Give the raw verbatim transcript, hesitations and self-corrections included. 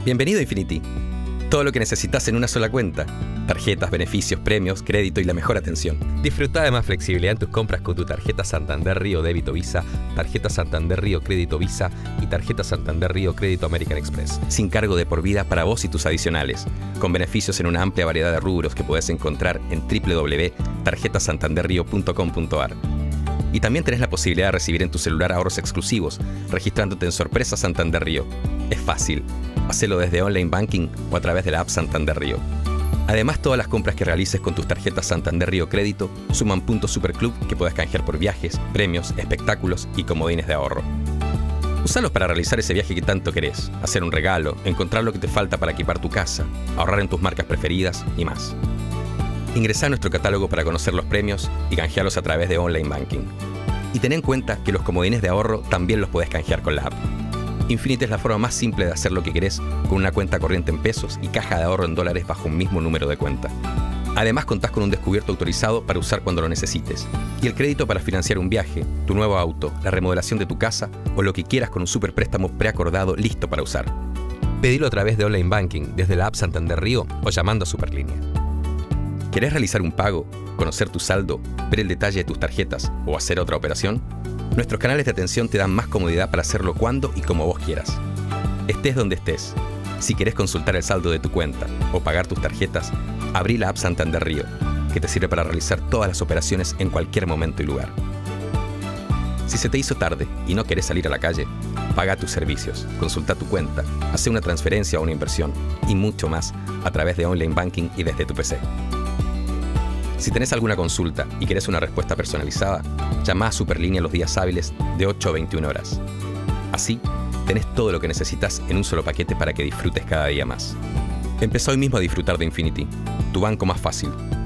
Bienvenido a Infinity. Todo lo que necesitas en una sola cuenta. Tarjetas, beneficios, premios, crédito y la mejor atención. Disfruta de más flexibilidad en tus compras con tu tarjeta Santander Río Débito Visa, tarjeta Santander Río Crédito Visa y tarjeta Santander Río Crédito American Express. Sin cargo de por vida para vos y tus adicionales. Con beneficios en una amplia variedad de rubros que podés encontrar en doble u doble u doble u punto tarjeta santander río punto com punto a r. Y también tenés la posibilidad de recibir en tu celular ahorros exclusivos, registrándote en Sorpresa Santander Río. Es fácil. Hacelo desde Online Banking o a través de la app Santander Río. Además, todas las compras que realices con tus tarjetas Santander Río Crédito suman puntos Superclub que puedes canjear por viajes, premios, espectáculos y comodines de ahorro. Usalos para realizar ese viaje que tanto querés, hacer un regalo, encontrar lo que te falta para equipar tu casa, ahorrar en tus marcas preferidas y más. Ingresá a nuestro catálogo para conocer los premios y canjearlos a través de Online Banking. Y ten en cuenta que los comodines de ahorro también los podés canjear con la app. Infinity es la forma más simple de hacer lo que querés con una cuenta corriente en pesos y caja de ahorro en dólares bajo un mismo número de cuenta. Además, contás con un descubierto autorizado para usar cuando lo necesites y el crédito para financiar un viaje, tu nuevo auto, la remodelación de tu casa o lo que quieras con un superpréstamo preacordado listo para usar. Pedilo a través de Online Banking desde la app Santander Río o llamando a Superlínea. ¿Querés realizar un pago, conocer tu saldo, ver el detalle de tus tarjetas o hacer otra operación? Nuestros canales de atención te dan más comodidad para hacerlo cuando y como vos quieras. Estés donde estés. Si querés consultar el saldo de tu cuenta o pagar tus tarjetas, abrí la app Santander Río, que te sirve para realizar todas las operaciones en cualquier momento y lugar. Si se te hizo tarde y no querés salir a la calle, paga tus servicios, consulta tu cuenta, hace una transferencia o una inversión y mucho más a través de Online Banking y desde tu P C. Si tenés alguna consulta y querés una respuesta personalizada, llama a Superlínea los días hábiles de ocho a veintiuna horas. Así, tenés todo lo que necesitas en un solo paquete para que disfrutes cada día más. Empezá hoy mismo a disfrutar de Infinity, tu banco más fácil.